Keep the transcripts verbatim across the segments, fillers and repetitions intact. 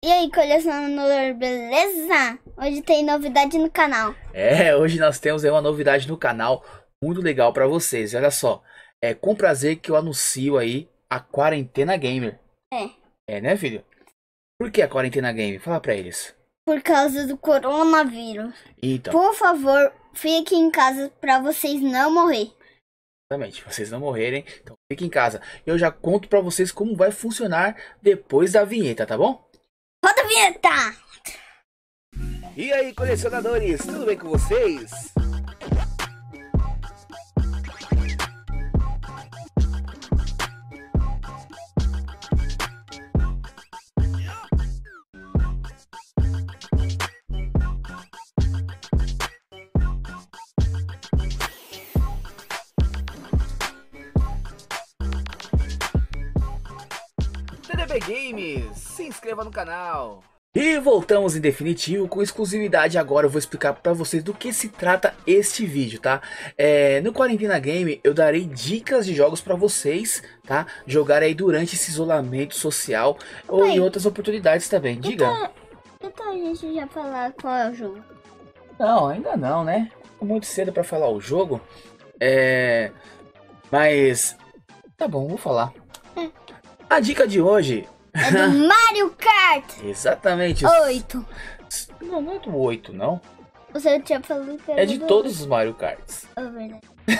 E aí, colecionador, beleza? Hoje tem novidade no canal. É, hoje nós temos aí uma novidade no canal muito legal pra vocês. Olha só, é com prazer que eu anuncio aí a Quarentena Gamer. É, É, né, filho? Por que a Quarentena Gamer? Fala pra eles. por causa do coronavírus. Então, Por favor, fique em casa pra vocês não morrer. exatamente, vocês não morrerem, então fiquem em casa. Eu já conto pra vocês como vai funcionar depois da vinheta, tá bom? Roda a vinheta! E aí, colecionadores, tudo bem com vocês? T D B Games, se inscreva no canal. E voltamos em definitivo com exclusividade. Agora eu vou explicar para vocês do que se trata este vídeo, tá? É, no Quarentena Game eu darei dicas de jogos para vocês, tá? Jogar aí durante esse isolamento social ou em outras oportunidades também. Diga. Então a gente já falar qual é o jogo. Não, ainda não, né? É muito cedo para falar o jogo. É, mas tá bom, vou falar. É. A dica de hoje É do Mario Kart exatamente. oito. Não, não é do oito, não. Você tinha falado que era É de do... todos os Mario Karts. É verdade.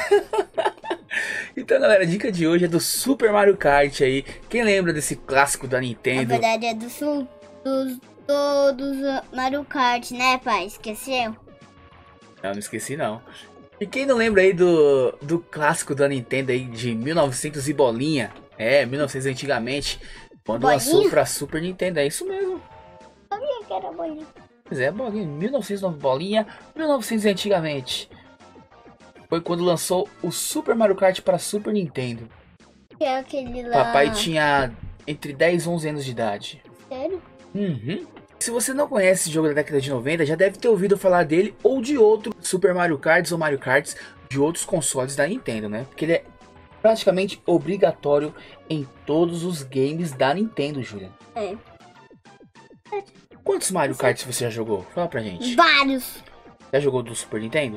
Então, galera, a dica de hoje é do Super Mario Kart aí. Quem lembra desse clássico da Na Nintendo? verdade é do sul dos todos os Mario Kart, né, pai? Esqueceu? Não, não esqueci não. E quem não lembra aí do, do clássico da Nintendo aí de mil e novecentos e bolinha? É, mil e novecentos antigamente, quando Bolinha? lançou pra Super Nintendo, é isso mesmo. Sabia que era bolinha. Pois é, bolinha, mil e novecentos bolinha, mil e novecentos antigamente. Foi quando lançou o Super Mario Kart para Super Nintendo. Que é aquele lá... Papai tinha entre dez e onze anos de idade. Sério? Uhum. Se você não conhece esse jogo da década de noventa, já deve ter ouvido falar dele ou de outro Super Mario Kart ou Mario Karts de outros consoles da Nintendo, né? Porque ele é praticamente obrigatório em todos os games da Nintendo, Julia. É. Quantos Mario Karts você já jogou? Fala pra gente. Vários. Já jogou do Super Nintendo?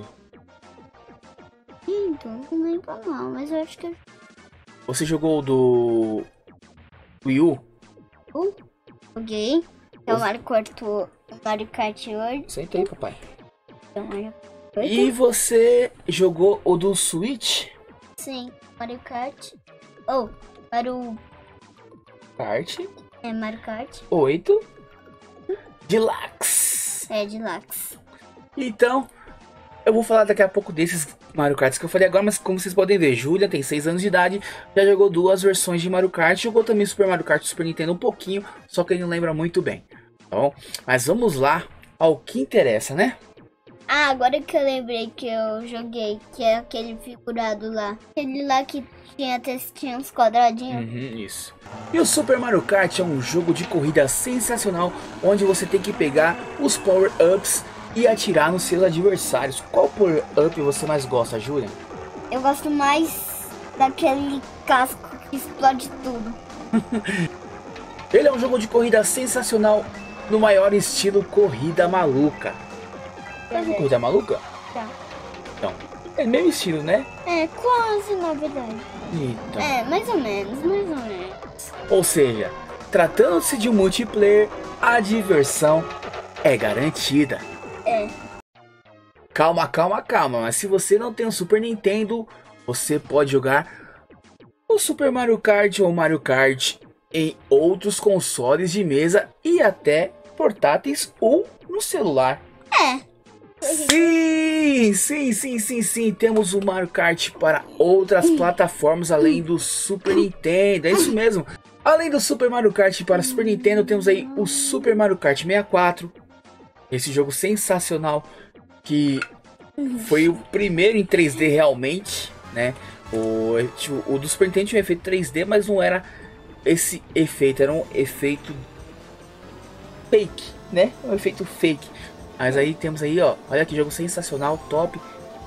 Então, não lembro não, mas eu acho que eu Você jogou do Wii U? joguei. É o Você- Mario Kart, o Mario Kart oito. Senta aí, papai. É o Mario E você jogou o do Switch? Sim, Mario Kart. Oh, Mario... Kart É Mario Kart. oito Deluxe. É, Deluxe. Então, eu vou falar daqui a pouco desses Mario Karts que eu falei agora, mas como vocês podem ver, Júlia tem seis anos de idade, já jogou duas versões de Mario Kart, jogou também Super Mario Kart Super Nintendo um pouquinho, só que ele não lembra muito bem, tá bom? Mas vamos lá ao que interessa, né? Ah, agora que eu lembrei que eu joguei, que é aquele figurado lá. Aquele lá que tinha até tinha uns quadradinhos. Uhum, isso. E o Super Mario Kart é um jogo de corrida sensacional, onde você tem que pegar os power-ups e atirar nos seus adversários. Qual power-up você mais gosta, Júlia? Eu gosto mais daquele casco que explode tudo. Ele é um jogo de corrida sensacional no maior estilo corrida maluca. Já viu corrida maluca? Tá. Então, é o mesmo estilo, né? É, quase na verdade. Então, É, mais ou menos, mais ou menos. ou seja, tratando-se de um multiplayer, a diversão é garantida. É. Calma, calma, calma, mas se você não tem um Super Nintendo, você pode jogar o Super Mario Kart ou Mario Kart em outros consoles de mesa e até portáteis ou no celular. É. Sim, sim, sim, sim, sim. Temos o Mario Kart para outras plataformas além do Super Nintendo. É isso mesmo. Além do Super Mario Kart para Super Nintendo, temos aí o Super Mario Kart sessenta e quatro. Esse jogo sensacional que foi o primeiro em três D realmente, né? O, o do Super Nintendo tinha um efeito três D, mas não era esse efeito, era um efeito fake, né? Um efeito fake. Mas aí temos aí, ó, olha que jogo sensacional, top.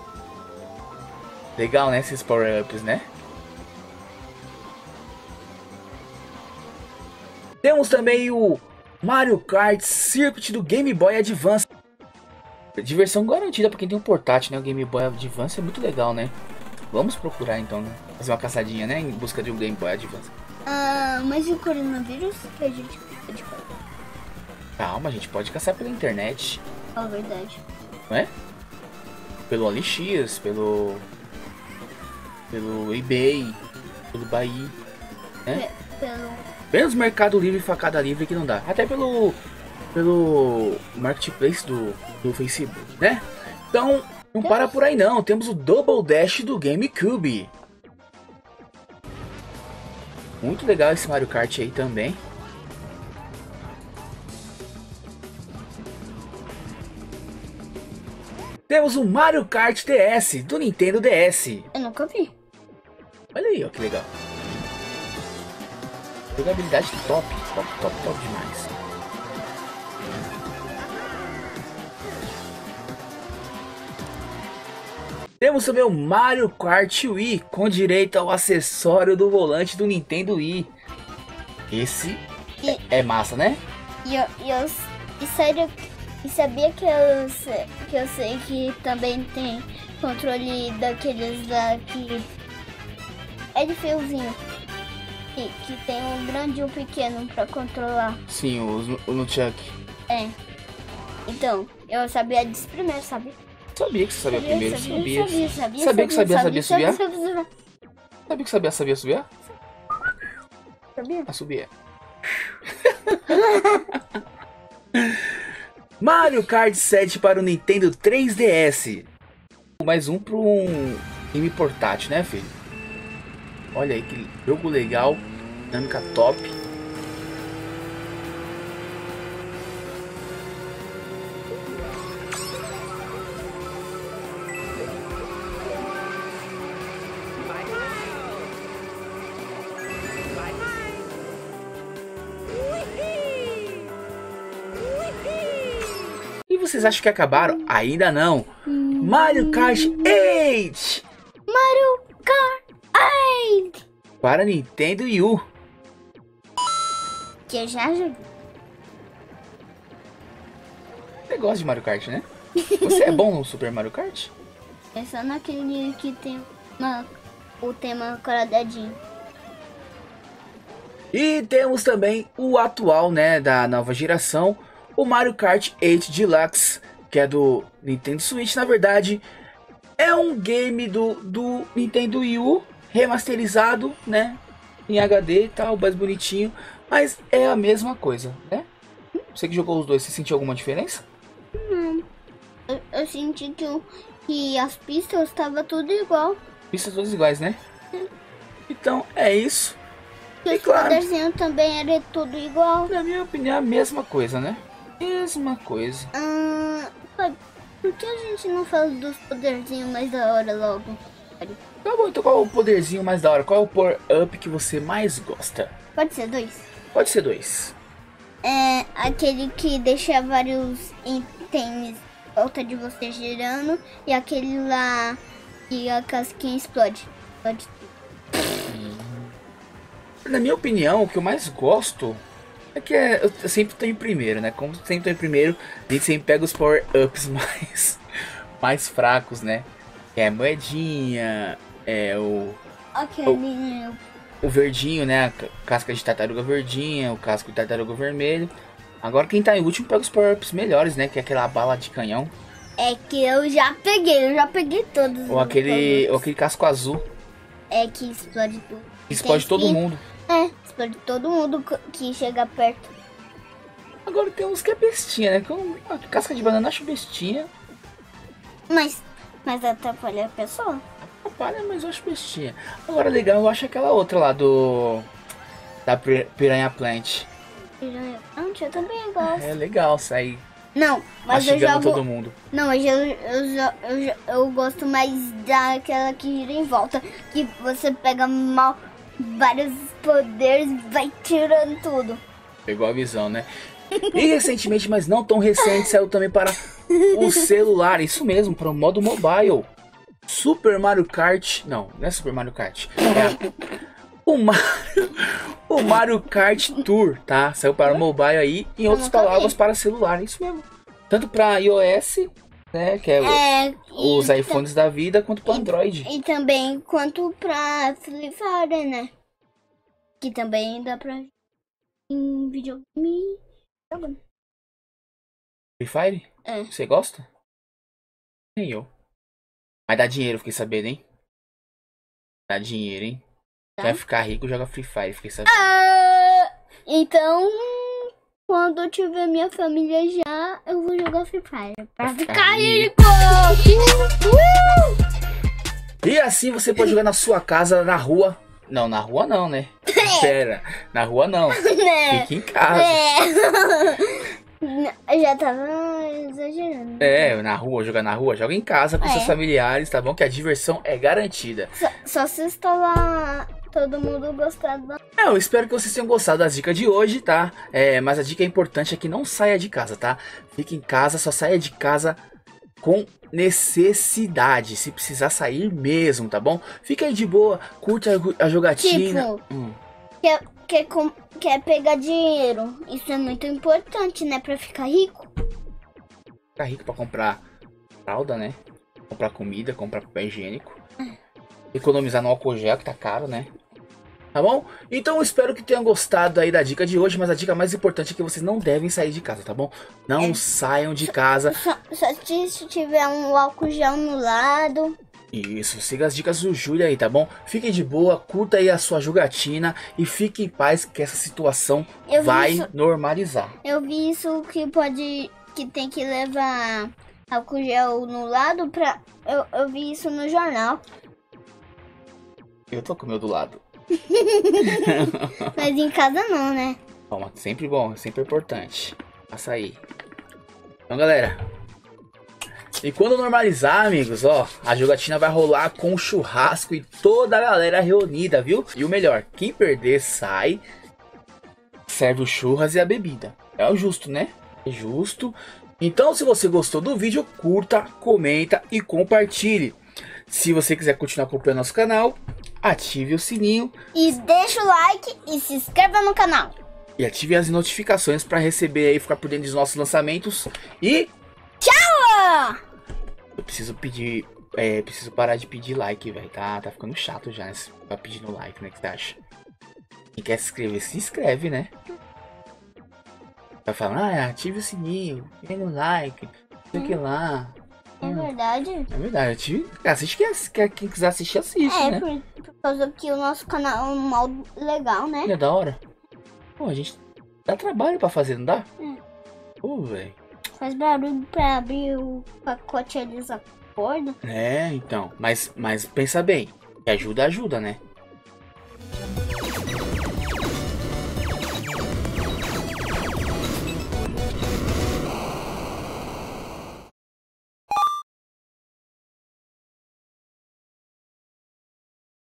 Legal, né, esses power-ups, né? Temos também o Mario Kart Circuit do Game Boy Advance. Diversão garantida para quem tem um portátil, né? O Game Boy Advance é muito legal, né? Vamos procurar então, né? Fazer uma caçadinha, né? Em busca de um Game Boy Advance. Ah, mas e o coronavírus que a gente pode fazer? Calma, a gente pode caçar pela internet. É verdade. Não é? Pelo O L X, pelo... Pelo eBay, pelo Bahia, né? Pelo... Menos Mercado Livre e Facada Livre que não dá. Até pelo... Pelo Marketplace do, do Facebook, né? Então, não para por aí não. Temos o Double Dash do GameCube. Muito legal esse Mario Kart aí também. Temos o Mario Kart D S do Nintendo D S. Eu nunca vi. Olha aí, ó, que legal. Jogabilidade top, top, top, top demais. Temos também o Mario Kart Wii, com direito ao acessório do volante do Nintendo Wii. Esse E- é, é massa, né? E eu, e eu e sério, e sabia que eu, sei- que eu sei que também tem controle daqueles lá que é de fiozinho. Que, que tem um grande e um pequeno pra controlar. Sim, o, o Nunchuck. É. Então, eu sabia disso primeiro, sabe? Sabia que você sabia primeiro, sabia, sabia. sabia, sabia, Sabia que sabia, sabia sabia, subiar? sabia, Sabia que sabia, sabia subir? sabia. A subir. Mario Kart sete para o Nintendo três D S. Mais um para um game portátil, né, filho? Olha aí que jogo legal, dinâmica top. E vocês acham que acabaram? Ainda não. Mario Kart oito Mario Kart oito! para Nintendo Wii U. Que eu já joguei. Você gosta de Mario Kart, né? Você é bom no Super Mario Kart? É só naquele que tem uma, o tema quadradinho. E temos também o atual, né, da nova geração, o Mario Kart oito Deluxe, que é do Nintendo Switch. Na verdade, é um game do, do Nintendo Wii U remasterizado, né, em H D e tal, mais bonitinho, mas é a mesma coisa, né? Você que jogou os dois, você sentiu alguma diferença? Eu, eu senti que, o- que as pistas estavam tudo igual. Pistas todas iguais, né? Então, é isso. Que E os claro. poderzinhos também era tudo igual. Na minha opinião, é a mesma coisa, né? Mesma coisa. Hum, sabe, por que a gente não fala dos poderzinhos mais da hora logo? Tá bom, então qual é o poderzinho mais da hora? Qual é o power-up que você mais gosta? Pode ser dois. Pode ser dois. É aquele que deixa vários itens em volta de você girando. E aquele lá que a casquinha explode. Explode. Na minha opinião, o que eu mais gosto é que é, eu sempre tô em primeiro, né? Como sempre tô em primeiro, a gente sempre pega os power-ups mais, mais fracos, né? Que é a moedinha, é o, Aquele. o verdinho, né? A ca- casca de tartaruga verdinha, o casco de tartaruga vermelho. Agora quem tá em último pega os power-ups melhores, né? Que é aquela bala de canhão. É que eu já peguei, eu já peguei todos. Ou os aquele, ou produtos. aquele casco azul. É que explode tudo. Que explode Tem todo sim- mundo. É, explode todo mundo co- que chega perto. Agora tem uns que é bestinha, né? Que eu, a casca de banana eu acho bestinha. Mas, mas atrapalha a pessoa. Atrapalha, mas eu acho bestinha. Agora legal, eu acho aquela outra lá do... Da Pi- Piranha Plant. Piranha Plant, eu também gosto. É legal sair Não, mas eu mastigando jogo. todo mundo. Não, mas eu, eu, jo- eu, jo- eu gosto mais daquela que gira em volta. Que você pega mal vários poderes, vai tirando tudo. Pegou a visão, né? E recentemente, mas não tão recente, saiu também para o celular. Isso mesmo, para o modo mobile. Super Mario Kart. Não, não é Super Mario Kart. É a- o Mario, o Mario Kart Tour, tá? Saiu para mobile aí, em outras palavras, para celular, é isso mesmo. Tanto para iOS, né, que é, É, os e, iPhones da vida, quanto para e- Android. e também quanto pra Free Fire, né? Que também dá pra em videogame jogando. Free Fire? É. Você gosta? Nem eu. Mas dá dinheiro, fiquei sabendo, hein? Dá dinheiro, hein? Tá. Vai ficar rico, joga Free Fire, fiquei sabendo. Ah, então, quando eu tiver minha família já, eu vou jogar Free Fire. Pra Vai ficar ficar rico. rico! Uh! E assim você pode jogar na sua casa, na rua. Não, na rua não, né? Espera, na rua não. Né? Fique em casa. É. Eu já tava exagerando. É, na rua, jogar na rua, joga em casa com É. seus familiares, tá bom? Que a diversão é garantida. Só, só se instalar todo mundo gostar da... É, eu espero que vocês tenham gostado das dicas de hoje, tá? É, mas a dica importante é que não saia de casa, tá? Fique em casa, só saia de casa com necessidade, se precisar sair mesmo, tá bom? Fica aí de boa, curte a, a jogatina. Tipo, Hum. quer, quer, com- quer pegar dinheiro. Isso é muito importante, né? Pra ficar rico. Ficar rico pra comprar fralda, né? Comprar comida, comprar papel higiênico. Economizar no álcool gel, que tá caro, né? Tá bom? Então eu espero que tenham gostado aí da dica de hoje, mas a dica mais importante é que vocês não devem sair de casa, tá bom? Não É. saiam de casa. Só, só se tiver um álcool gel no lado. Isso, siga as dicas do Júlio aí, tá bom? Fique de boa, curta aí a sua jogatina e fique em paz que essa situação Eu vi vai isso- normalizar. Eu vi isso que pode... Que tem que levar álcool gel no lado pra... Eu, eu vi isso no jornal. Eu tô com o meu do lado. Mas em casa não, né? Bom, sempre bom, sempre importante. Passa aí. Então, galera. E quando normalizar, amigos, ó, a jogatina vai rolar com churrasco e toda a galera reunida, viu? E o melhor, quem perder sai, serve o churras e a bebida. É o justo, né? É justo. Então, se você gostou do vídeo, curta, comenta e compartilhe. Se você quiser continuar acompanhando nosso canal, ative o sininho E deixa o like e se inscreva no canal. e ative as notificações para receber aí, ficar por dentro dos nossos lançamentos. E Tchau! eu preciso pedir, é, preciso parar de pedir like, velho. Tá, tá ficando chato já, né? Tá pedindo like, né? O que você acha? Quem quer se inscrever, se inscreve, né? Vai falando, ah, ative o sininho, dê no like, não sei o que lá. É Hum, verdade. é verdade, ative, assiste quem, quem, quem quiser assistir, assiste, É, né? por, por causa que o nosso canal é um mal legal, né? É da hora. Pô, a gente dá trabalho pra fazer, não dá? Hum. Pô, velho. Faz barulho pra abrir o pacote eles acordam. É, então. Mas, mas pensa bem. Que ajuda, ajuda, né?